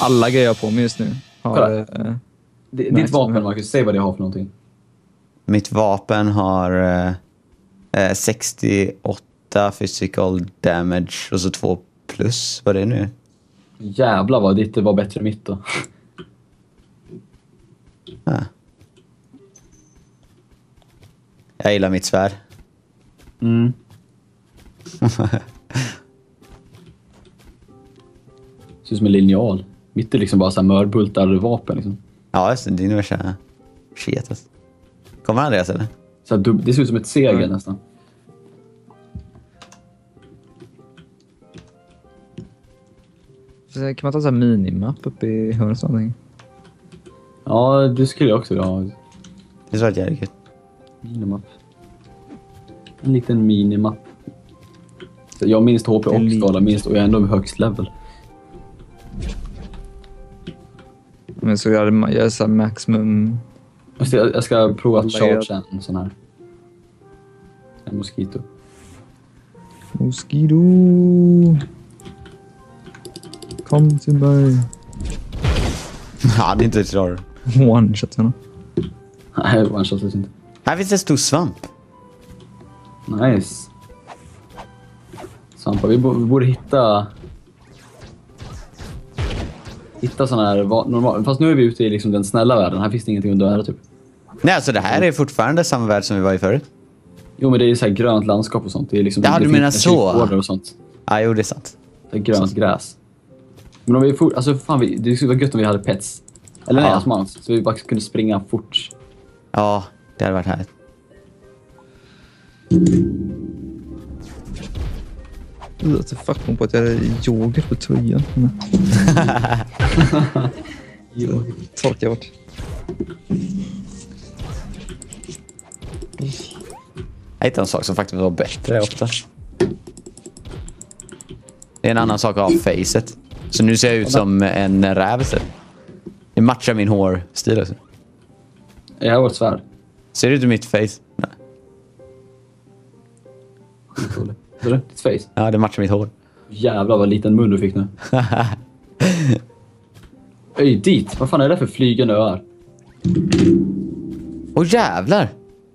Alla grejer jag har på mig just nu har... Ditt vapen, Marcus, säg vad det har för någonting. Mitt vapen har 68 physical damage och så 2 plus. Vad är det nu? Jävlar vad ditt var bättre än mitt då. Jag gillar mitt svärd. Mm. Ser ut som en linjal. Mitt är liksom bara så här mörbultar vapen liksom. Ja, just det. Det är nog värsta shit alltså. Kommer Andreas eller? Så här, det ser ut som ett segel nästan. Kan man ta så här minimap uppe i hörnet? Ja, det skulle jag också ha. Det är så jävligt. Minimap. En liten minimap. Så jag har minst HP och skala minst och jag är ändå högst level. Men så jag är så här maximum... Jag ska prova att charge en sån här. En mosquito. Mosquito! Kom till mig. Ja, det är inte klar. One-shot henne. Nej, one-shot inte. Här finns en stor svamp. Nice. Svampar, vi borde hitta såna här normal. Fast nu är vi ute i liksom den snälla världen. Här finns det ingenting under här typ. Nej, alltså det här är fortfarande samma värld som vi var i förut. Jo, men det är ju så här grönt landskap och sånt. Det är liksom Ja, du menar så. Och sånt. Ja, jo, det är sant. Det är grönt gräs. Men om vi alltså fan, det skulle vara gött om vi hade pets. Eller nej, alltså så vi bara kunde springa fort. Ja, det hade varit härligt. Jag tar fuck på att jag är yoghurt på tröjan. Torkar bort. Jag hittade en sak som faktiskt var bättre ofta. Det är en annan sak att ha facet. Så nu ser jag ut som en räv. Det matchar min hårstil också. Jag har varit svärd. Ser du ut i mitt face? Nej. Ser du? Ditt face? Ja, det matchar mitt hår. Jävlar vad liten mun du fick nu. Öj, dit. Vad fan är det för flygande öar? Åh, jävlar!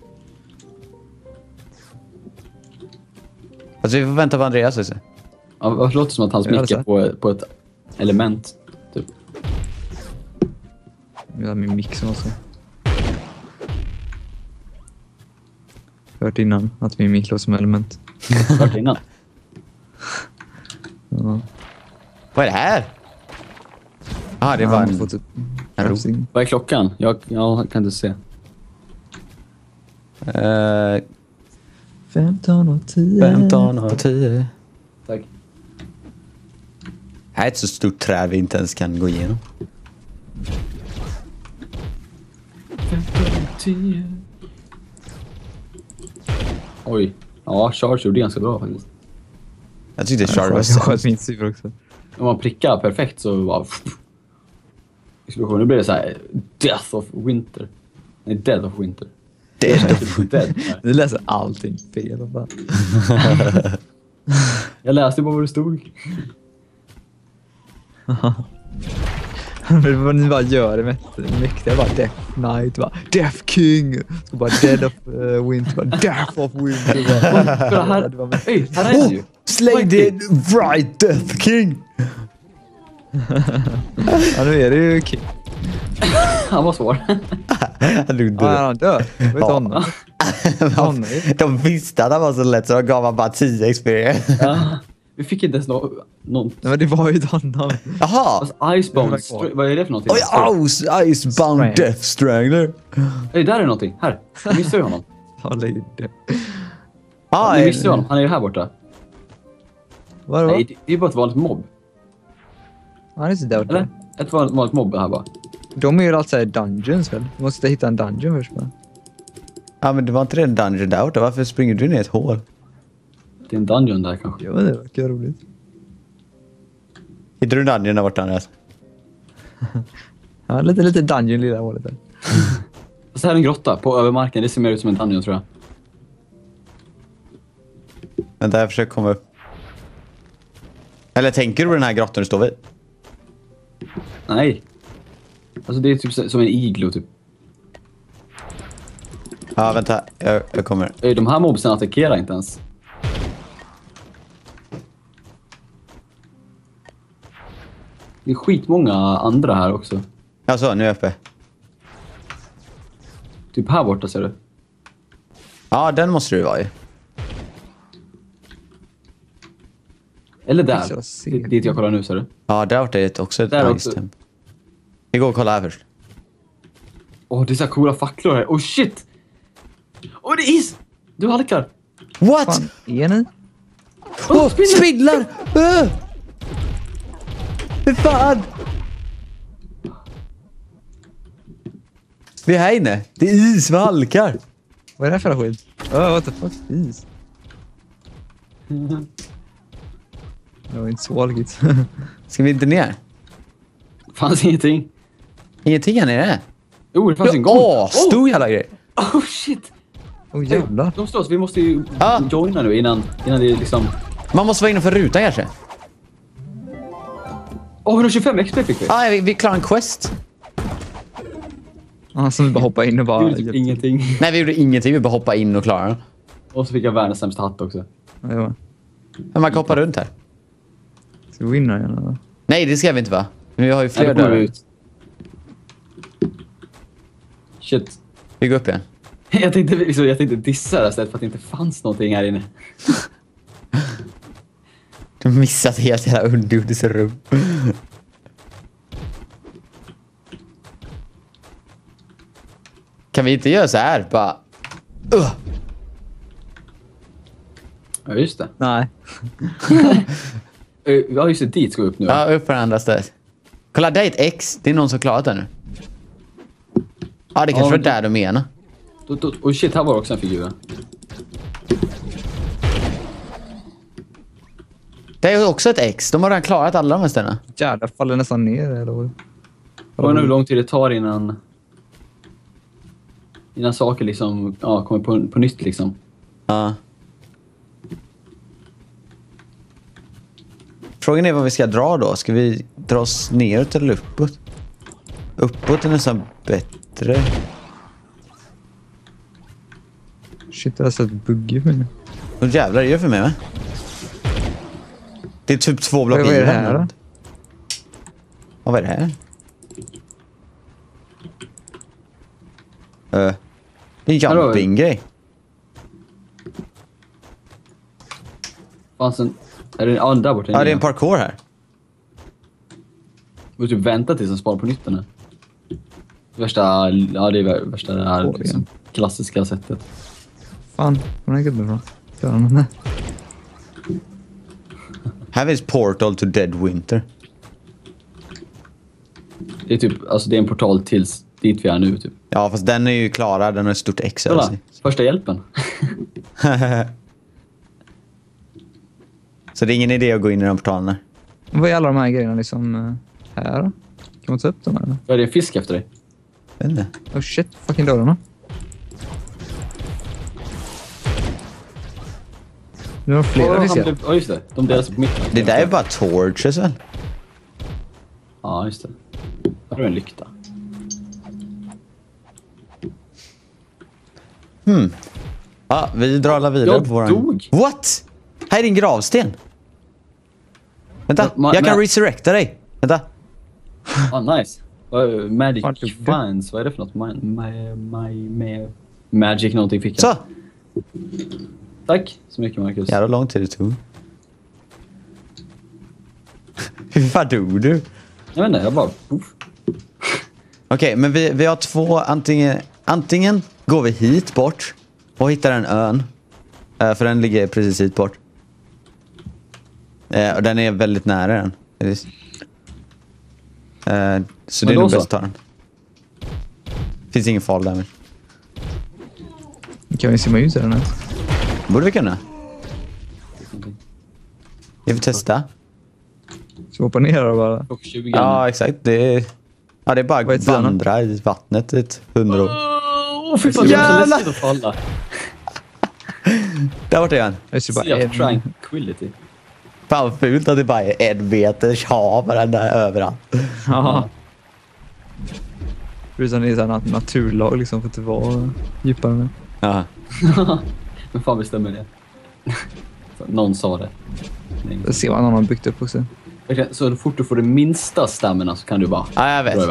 Alltså vi får vänta på Andreas också. Ja, det låter som att han smickar på ett element, typ. Jag har min mix också. Hört innan att min mick låter som element. Hört innan? Ja. Vad är det här? Ah, det var en ro. Vad är klockan? Jag kan inte se. 15 och 10. 15 och 10. Tack. Här är ett så stort träd vi inte ens kan gå igenom. 15 och 10. Oj. Ja, Charge gjorde ganska bra faktiskt. Jag tyckte Charge var jag sköt min syr också. Om man prickar perfekt så bara... Explosion. Nu blir det så här... Death of Winter. Nej, Death of Winter. Du läser allting fel. Jag läste bara vad det stod. Men vad ni bara gör det mäktiga. Bara Death Knight. Bara Death King. Så bara Dead of Winter. Bara Death of Winter. Kolla här. Här är det ju. Slay the right Death King. Ja, nu är det ju King. Han var svår. Han dör. Jag vet honom. De visste att han var så lätt så de gav han bara 10 experience. Ja. Vi fick inte ens någon... Nej, men det var ju honom. Jaha! Alltså, Icebound... Vad är det för någonting? Oj, Icebound Death Strangler. Där är någonting. Här. Jag missade honom. Jag missade honom. Han är ju här borta. Vadå? Nej, det är bara ett vanligt mobb. Han är inte där borta. Eller? Ett vanligt mobb här bara. De är ju alltså dungeons väl? Du måste hitta en dungeon först bara. Ja, men det var inte det en dungeon där borta. Varför springer du ner i ett hål? Det är en dungeon där kanske. Ja, det verkar roligt. Hittar du en dungeon där borta, Andreas? Ja, lite dungeon lilla hålet där. Så här är en grotta på övermarken. Det ser mer ut som en dungeon, tror jag. Vänta, jag försöker komma upp. Eller tänker du på den här grottan du står vid? Nej. Alltså det är typ som en iglo typ. Ja, vänta. Jag kommer. De här mobsen attackerar inte ens. Det är skitmånga andra här också. Ja, så. Nu är jag uppe. Typ här borta ser du. Ja, den måste du vara i. Eller Jag där. ser. Dit jag kollar nu ser du. Ja, där var det också ett Där nice också. temp. Vi går och kollar här först. Åh, det är så här coola facklor här. Oh shit! Åh, det är is! Du halkar. What? Fan, är ni? Åh, spindlar! Fy fan! Vi är här inne. Det är is, vi halkar. Vad är det här för skit? What the fuck? Is. Det var inte så valgigt. Ska vi inte ner? Fanns ingenting. Ingenting här nere. Jo, det fanns en gång. Stor jävla grej. Oh shit! Jävlar. De slåss, vi måste ju Ah. joina nu innan det liksom... Man måste vara innanför rutan kanske. 125 XP fick vi. Ja, vi klarar en quest. Han som bara hoppa in och Vi bara... gjorde typ ingenting. Nej, vi gjorde ingenting. Vi bara hoppa in och klara den. Och så fick jag världens sämsta hatt också. Ja, Men man kan hoppa runt här. ska vi vinna igen eller? Nej, det ska vi inte va? Men vi har ju Nej, fler då kommer vi dörrar. ut. Shit. Vi går upp igen. Jag tänkte dissa det istället för att det inte fanns någonting här inne. Du har missat helt hela underjordiskt rum. Kan vi inte göra så här? Bara... Ja, just det. Nej. Ja, just det. Dit ska vi upp nu. Ja, upp på det andra stället. Kolla, där är ett X. Det är någon som klarat det nu. Ja, det kanske Ja, var där du menar. Och shit, här var också en figur. Det är också ett X. De har redan klarat alla de här ställena. Jävlar, faller nästan ner eller? Frågan är hur lång tid det tar innan saker liksom kommer på nytt liksom. Ja. Frågan är vad vi ska dra då. Ska vi dra oss neråt eller uppåt? Uppåt är nästan bättre. Shit, det har sett buggigt för mig. Vad jävlar är det för mig va? Det är typ 2 block Vad är det i här då? Vad är det här? Det är en Hallå? jumping-grej. Fanns en... Är det en där borta? Ja, det är en parkour här. Vi måste typ vänta tills den sparar på nytt nu. Värsta... Ja, det är värsta det här liksom, klassiska sättet. Fan, den här gubben bra. Gör han det? Här finns Portal to Dead Winter. Det är typ... Alltså det är en portal tills dit vi är nu typ. Ja, fast den är ju klara. Den har ett stort X över Kolla, sig. första hjälpen. Så det är ingen idé att gå in i de portalerna. Vad är alla de här grejerna liksom här? Kan man ta upp dem här eller? Ja, det är en fisk efter dig. Vet inte. Oh shit, fucking dörrarna. Nu har flera vi ser. Ja, just det. De delas på mitten. Det där är bara torches väl? Ja, just det. Där har du en lykta. Ja, vi drar alla vidare Jag på våran... dog. What? Här är din gravsten. Vänta, Men- jag kan men- resurrecta dig. Vänta. Nice. Magic Fan, typ. finds. Vad är det för något? Magic någonting fick jag. Så. Tack så mycket, Marcus. Jävla lång tid det tog. Hur fan dog du? Jag vet inte, jag bara... Uff. Okej, men vi har två. Antingen går vi hit bort och hittar en ön. För den ligger precis hit bort. Och den är väldigt nära den. Så det är då nog så. bäst att ta den. Finns ingen fall där. Kan vi simma ut i den här? Borde vi kunna? Vi får testa. Så hoppa ner och bara... Och 20. Ja, exakt. Det är bara Vad att heter den? vandra i vattnet ett 100 år. Åh, fy fan, det är så Jävlar! läskigt att falla. Där borta är han. Jag ser bara Se en... tranquility. Fan vad fult att det bara är 1 meters hav där överallt. Ja. Utan det är såhär naturlag liksom för att det var djupare nu. Ja. Men fan bestämmer det? Någon sa det. Nej. Det ser man någon har byggt upp också. Verkligen, så fort du får det minsta stamina så kan du bara Ja, jag dra vet. iväg.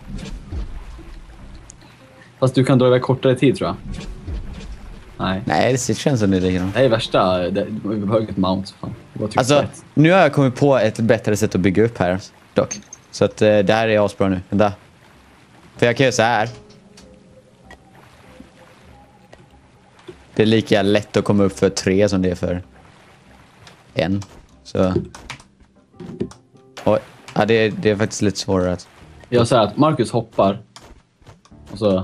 Fast du kan dra iväg kortare tid tror jag. Nej. Nej, det känns som det är likadant. Det är värsta, vi behöver ett mount. Fan. Det var typ Alltså, rätt. nu har jag kommit på ett bättre sätt att bygga upp här dock. Så att det här är asbra nu. Vänta. För jag kan göra så här. Det är lika lätt att komma upp för 3 som det är för 1. Så... Oj. Ja, det är faktiskt lite svårare att... Jag säger att Marcus hoppar. Och så...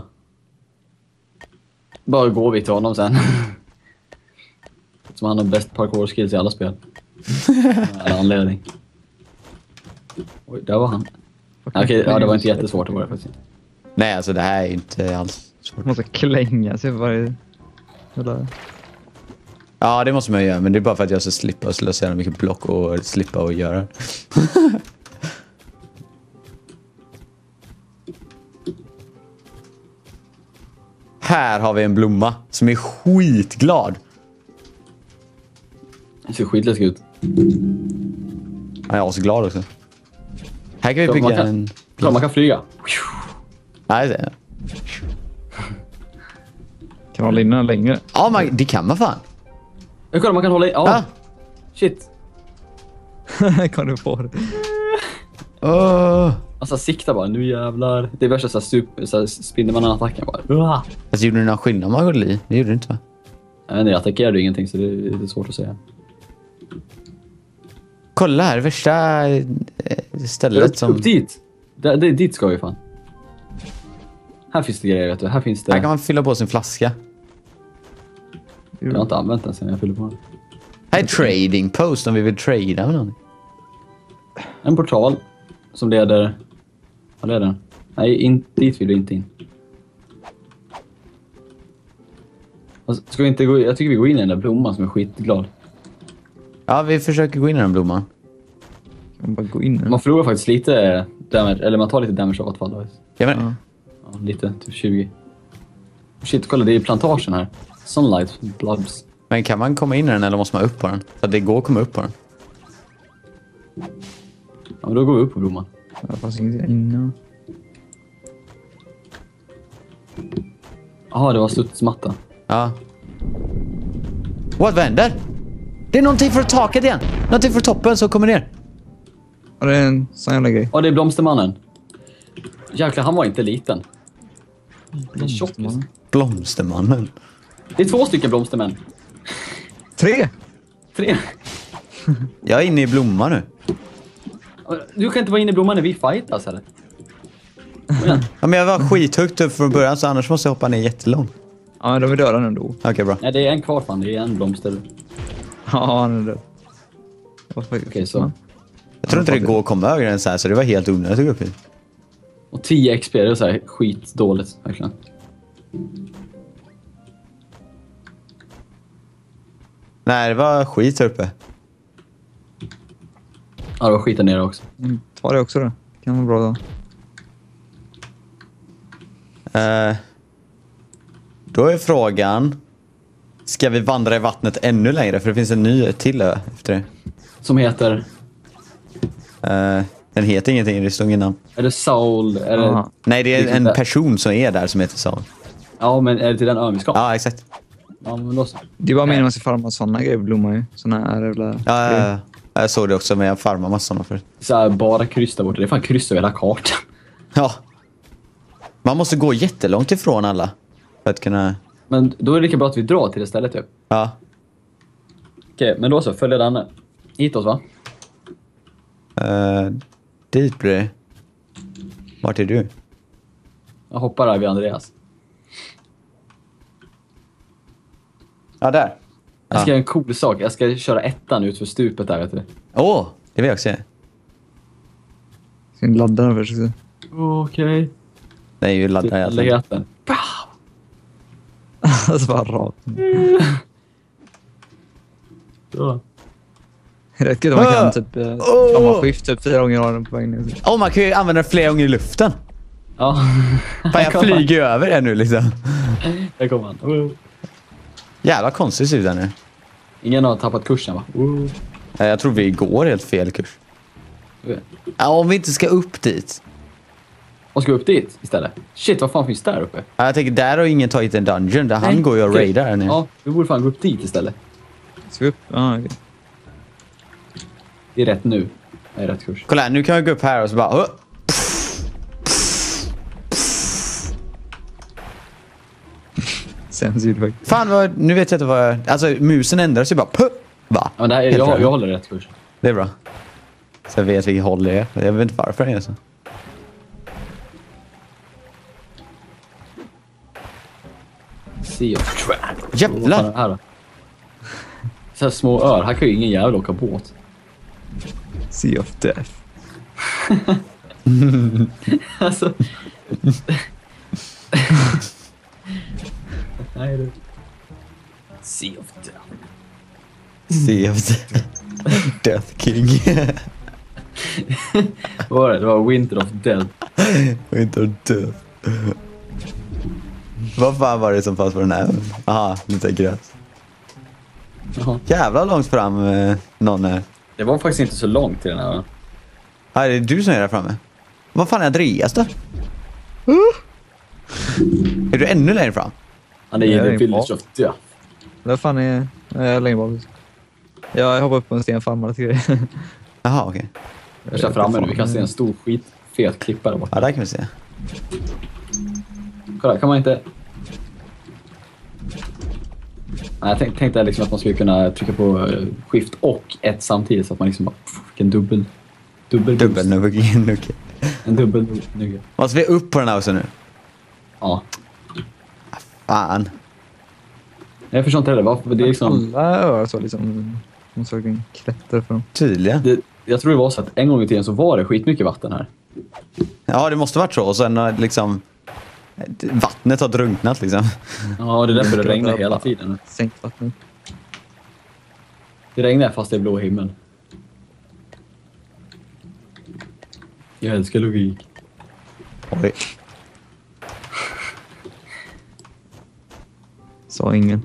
Bara går vi till honom sen. Som han har bäst parkour-skills i alla spel. Alla anledning. Oj, där var han. Okej, ja, det var inte jättesvårt att vara faktiskt. Nej, alltså det här är inte alls svårt. Man måste klänga sig för varje... Eller... Ja, det måste man göra. Men det är bara för att jag ska slippa och slösa så mycket block och slippa att göra. Här har vi en blomma som är skitglad. Det ser skitläskigt ut. Han är asglad också. Här kan vi Så bygga man kan- en... Klart man kan flyga. Nej, det... Kan hålla inne den längre. Ja, det kan man fan. Jag kollar, man kan hålla i... Ja, Ja. shit. Kan du få det? Alltså sikta bara, nu jävlar. Det är värsta såhär Spindelmannen-attacken bara. Alltså, gjorde du någon skillnad man höll i? Det gjorde du inte, va? Jag vet inte, jag attackerade ju ingenting så det är lite svårt att säga. Kolla här, värsta stället som... Upp dit! Dit ska vi fan. Här finns det grejer, vet du. Här finns det... Här kan man fylla på sin flaska. Jag har inte använt den sen jag fyllde på den. Här är trading post om vi vill trada med någon. En portal som leder... Vad leder den? Nej, dit vill du inte in. Alltså, ska vi inte gå... Jag tycker vi går in i den där blomman som är skitglad. Ja, vi försöker gå in i den blomman. Kan man bara gå in nu? Man förlorar faktiskt lite damage, eller man tar lite damage av att falla. Jag menar, Ja, lite, typ 20. Shit, kolla, det är plantagen här. Sunlight, blobs. men kan man komma in i den eller måste man upp på den? Så att det går att komma upp på den. Ja, men då går vi upp på blomman. Det fanns inget inne. Jaha, det var studsmatta. Ja. Vad händer? Det är någonting för taket igen. Någonting för toppen som kommer ner. Ja, det är en sån jävla grej. Ja, det är blomstermannen. Jäklar, han var inte liten. Det är tjockis. Blomstermannen. Det är 2 stycken blomstermän. 3! 3. Jag är inne i blomman nu. Du kan inte vara inne i blomman när vi fightas, eller? Ja, men jag var skithögt upp från början så annars måste jag hoppa ner jättelångt. Ja, men de är döda nu ändå. Okej, bra. Nej, det är en kvar fan. Det är en blomster. Ja, han är död. Okej, så. Jag tror inte det går att komma över den så här så det var helt onödigt att gå upp hit. Och 10 XP, det är så här skitdåligt, verkligen. Nej, det var skit här uppe. Ja, det var skit där nere också. Ta det också då. Kan vara bra då. Då är frågan... Ska vi vandra i vattnet ännu längre? För det finns en ny till ö efter det. Som heter... Den heter ingenting, det står ingen namn. Är det Saul? Är det... Aha. Nej, det är Liksom en där. person som är där som heter Saul. Ja, men är det till den ön vi ska? Ja, exakt. Ja, men då så. Det är bara meningen att man ska farma såna grejer blommar ju. Såna här jävla... Ja, jag såg det också, men jag farmar massa sådana förut. Så här, bara kryss där borta. Det är fan kryss över hela kartan. Ja. Man måste gå jättelångt ifrån alla. För att kunna... Men då är det lika bra att vi drar till det stället typ. Ja. Okej, men då så. Följ Danne. Hitåt, va? Dit blir det. Vart är du? Jag hoppar där vid Andreas. Ja, där. Jag ska göra en cool sak. Jag ska köra ettan ut för stupet där, vet du. Åh, det vill jag också se. Ska ni ladda den först? Okej. Det är ju laddad i alla fall. Läggheten. Alltså bara rakt. Ja. Rätt kul att man kan typ... Om man skift typ 4 gånger har den på vägen ner. Åh, man kan ju använda den flera gånger i luften. Ja. Fan, jag flyger ju över det nu liksom. Där kommer han. Jävla konstigt ser ut där nu. Ingen har tappat kursen va? Jag tror vi går helt fel kurs. Ja, om vi inte ska upp dit. Och ska upp dit istället. Shit, vad fan finns där uppe? Ja, jag tänker, där har ingen tagit en dungeon. Där han går ju och raidar här nu. Ja, vi borde fan gå upp dit istället. Ska vi upp? Ja, okej. Det är rätt nu. Det är rätt kurs. Kolla här, nu kan jag gå upp här och så bara... Sen ser det faktiskt. Fan, nu vet jag inte vad jag... Alltså, musen ändrar sig bara... Va? Ja, men det här, jag håller rätt kurs. Det är bra. Så jag vet vilket håll det är. Jag vet inte varför det är så. Sea of Trap. Jävlar! Vad fan är det här då? Så här små öar. Här kan ju ingen jävla åka båt. Sea of Death. Alltså... Nej, du. Sea of Death. Sea of Death King. Vad var det? Det var Winter of Death. Winter Death. Vad fan var det som fanns på den här? Aha, lite gräs. Jaha. Jävla långt fram någon är. Det var faktiskt inte så långt till den här. Ja, det är du som är där framme. Vad fan är Andreas då? Är du ännu längre fram? Han är i Jag är The in Village på. of Death. Vad fan är jag längre bak? Jag hoppar upp på en sten farmar till grejer. Jaha, okej. Jag kör framme nu. Vi kan se en stor skitfet klippa där borta. Ja, där kan vi se. Kolla, kan man inte... Nej, jag tänkte liksom att man skulle kunna trycka på skift och ett samtidigt så att man liksom bara... En dubbel Dubbelnugge. En dubbel nugge. Måste vi upp på den här också nu? Ja. Fan. Jag förstår inte heller. Varför det är liksom... Alla öar så liksom... Man såg en klättra för dem. Tydligen. Jag tror det var så att en gång i tiden så var det skitmycket vatten här. Ja, det måste varit så. Och sen har liksom... Vattnet har drunknat liksom. Ja, det är därför det regnar hela tiden. Sänkt vattnet. Det regnar fast det är blå himmel. Jag älskar logik. Oj. Sa ingen.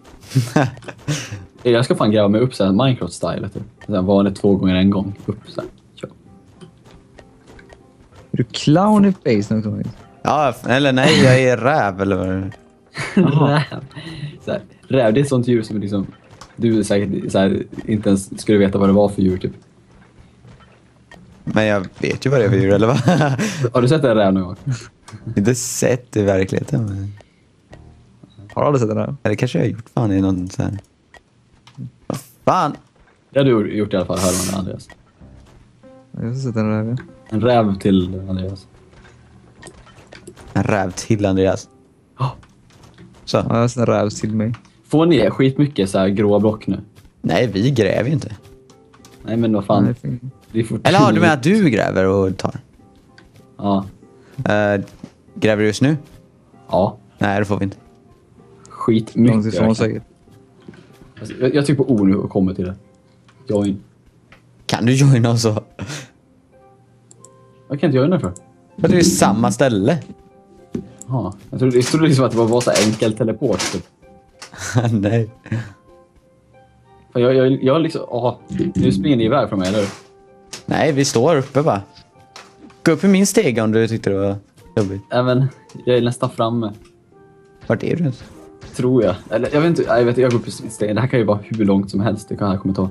Jag ska fan gräva mig upp så här Minecraft-style. Så här vanligt 2 gånger en gång. Upp så här. Ja. Är du clown i face nu? Ja, eller nej, jag är räv eller vad det är. Räv. Så här, räv, det är ett sånt djur som liksom... Du säkert så här, inte ens skulle veta vad det var för djur typ. Men jag vet ju vad det är för djur, eller vad? Har du sett en räv någon gång? Inte sett i verkligheten. Men... Har du aldrig sett den här? Eller kanske jag har gjort fan i någon så här... Vad fan? Det har du gjort i alla fall, hör man Andreas. Jag har sett den här. En räv till Andreas. En räv till Andreas. Så. Ja, jag har sett en räv till mig. Får ni skitmycket så här gråa block nu? Nej, vi gräver ju inte. Nej, men vad fan. Nej, fan. Vi får Eller har du med att du gräver och tar? Ja. Gräver du just nu? Ja. Nej, det får vi inte. Skitmycket. Långt ifrån säkert. Alltså, jag trycker på O nu och kommer till det. Join. Kan du joina oss så? Vad kan jag inte joina för? För det är ju samma ställe. Ja. Jag trodde liksom att det var så enkel teleport. Typ. Nej. För jag liksom... nu springer ni iväg från mig, eller hur? Nej, vi står uppe bara. Gå upp i min steg om du tyckte det var jobbigt. Även jag är nästan framme. Vart är du ens? Tror jag. Eller jag vet inte. Jag går upp i stegen. Det här kan ju vara hur långt som helst. Det kan här kommer ta.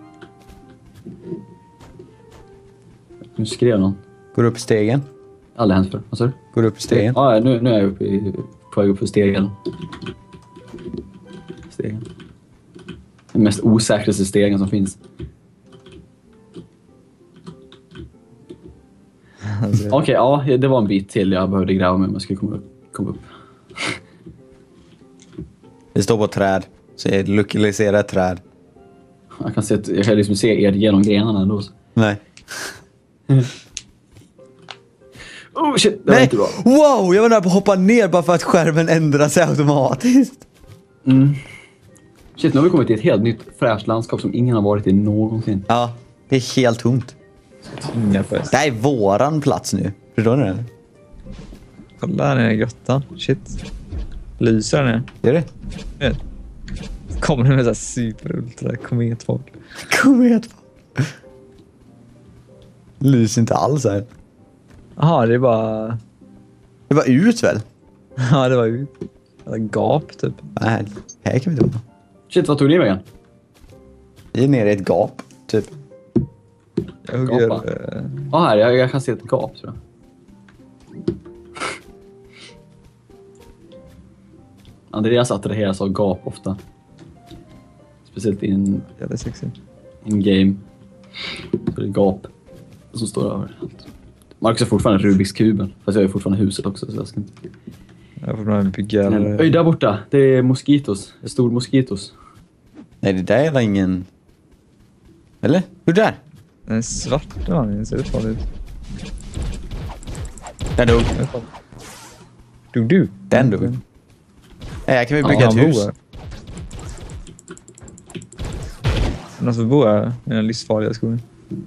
Nu skrev någon. Går du upp i stegen? Aldrig hänt för. Vad sa du? Går du upp i stegen? Ja, nu är jag på väg upp för stegen. Den mest osäkraste stegen som finns. Alltså, Okej, ja, det var en bit till jag behövde gräva mig om jag skulle komma upp. Vi står på ett träd. Så jag lokaliserar ett träd. Jag kan liksom se er genom grenarna ändå. Nej. Oh shit, det var inte bra. Wow, jag var nära på att hoppa ner bara för att skärmen ändrar sig automatiskt. Shit, nu har vi kommit till ett helt nytt fräscht landskap som ingen har varit i någonsin. Ja, det är helt tomt. inga fest. Det här är våran plats nu. Förstår ni det? Kolla här nere i grottan. Shit. Lyser den Gör det? ner. Kommer det med så här super-ultra kometfolk. Komet. Lyser inte alls här. Jaha, det är bara... Det var ut väl? Ja, det var ju... gap, typ. Nej, här kan vi inte vara. Shit, vad tog ni vägen? Vi är nere i ett gap, typ. Jag hugger... Gapa. Ja, här. Jag kan se ett gap, tror jag. Andreas attraheras av gap ofta. Speciellt in Jävla sexigt. game. Så det är gap som står överallt. Marcus är fortfarande Rubiks kuben. Fast jag är fortfarande huset också. Så jag ska inte... Jag får nog bygga... Oj, där borta. Det är moskitos. Det är stor moskitos. Nej, det där är ingen... Eller? Hur där? En svart man, ser det farligt ut. Den dog. Du. Den dog. Nej, här kan vi bygga Ja, ett han hus. bor. Någon som bor här i den livsfarliga skogen.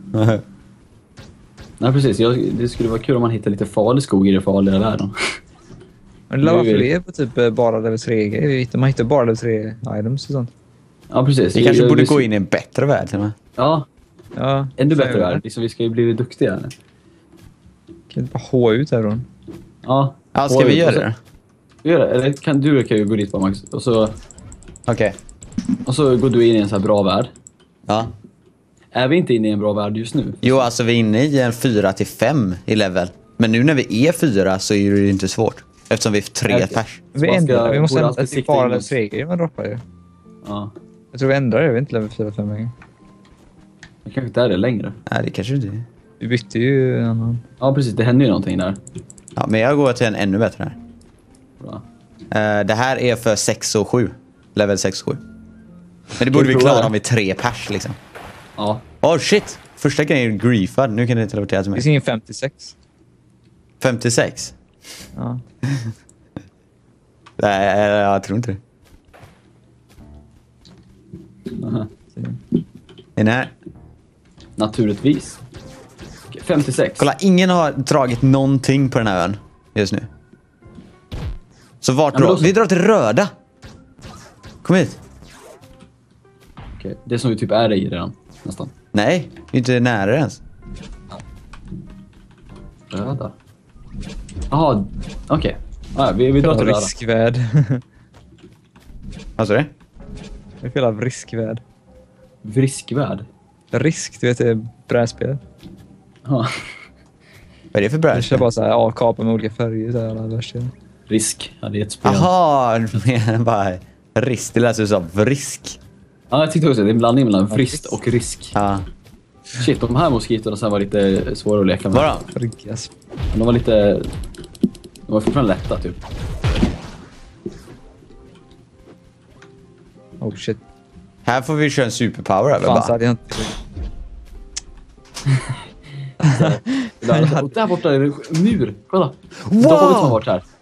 Nej, precis. Det skulle vara kul om man hittar lite farlig skog i det farliga världen. Men det lär vara fler på typ bara level 3. Man hittar bara level 3 items och sånt. Ja, precis. Vi kanske borde gå in i en bättre värld till och med. Ja, Ja, ännu så bättre är det. värld. Liksom, vi ska ju bli duktiga. Kan vi inte bara hå ut härifrån? Ja. Ja, ska vi göra det? Gör det. Eller kan du ju gå dit på, Max. Okej. Och så går du in i en så här bra värld. Ja. Är vi inte inne i en bra värld just nu? Jo, alltså vi är inne i en 4-5 i level. Men nu när vi är 4 så är det ju inte svårt. Eftersom vi är 3 Okej. pers. Vi man ska- ändrar, vi måste borde ändra alltid till sikta bara in level oss. 3 man droppar ju. Ja. Jag tror vi ändrar det, vi är inte level 4-5 längre. Det kanske inte är det längre. Nej, det kanske inte är. Vi bytte ju en annan. Ja, precis. Det händer ju någonting där. Ja, men jag går till en ännu bättre här. Bra. Det här är för 6 och 7. Level 6 och 7. Men det borde vi prova klara det? om vi är 3 pers liksom. Ja. Oh shit! Första grejen är griefad. Nu kan det teleportera till Det mig. finns ingen 56. 56? Ja. Nej, jag tror inte det. Aha. Är ni här? Naturligtvis. Okej, 56. Kolla, ingen har dragit någonting på den här ön just nu. Så vart men drar då så. vi? Drar till röda. Kom hit. Okej, det som vi typ är i redan. Nästan. Nej, vi är inte nära ens. Röda. Jaha, okej. Ja, vi drar till röda. Riskvärd. Vad sa du? Det är fel av riskvärd. Vriskvärd. Risk, du vet, det är brädspel. Ja. Vad är det för Jag bräd? kör bara så här A-kapar med olika färger. Så här, alla värsta. Risk. Ja, det är ett spel. Jaha, du menar bara risk. Det lät som vrisk. Ja, jag tyckte också det är en blandning mellan vrist och risk. Ja. Shit, de här moskitorna sen var lite svåra att leka med. Vadå? Riggas. De var lite... De var fortfarande lätta, typ. Oh shit. Här får vi köra en superpower över Fan, så bara. hade jag inte... Och där borta är det en mur. Kolla. Wow! De har som har varit här.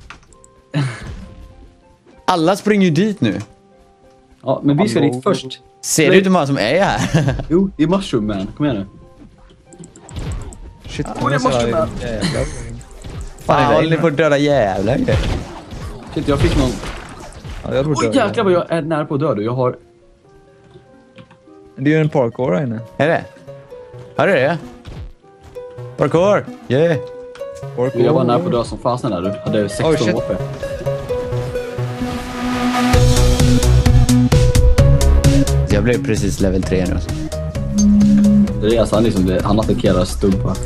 Alla springer ju dit nu. Ja, men vi ska dit först. Ser du inte hur många som är här? Jo, det är Mushroom Man. Kom igen nu. Shit, Oj, jag måste med. Jävlar. Fan, håller ni på att döda jävlar. Shit, jag fick någon... Ja, jag Oj, jäklar vad jag är nära på att dö du. Jag har... Det är ju en parkour här inne. Är det? Hör du det? Parkour! Yeah! Parkour. Jag var nära på att dö som fasen där du. Hade 16 Oh, shit. HP. Jag blev precis level 3 nu. Det är alltså han liksom... Han attackerar stubbar.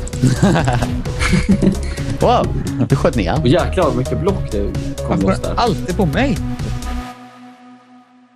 Wow! Du sköt ner han. Och jäklar vad mycket block det kom Varför loss går där. alltid på mig?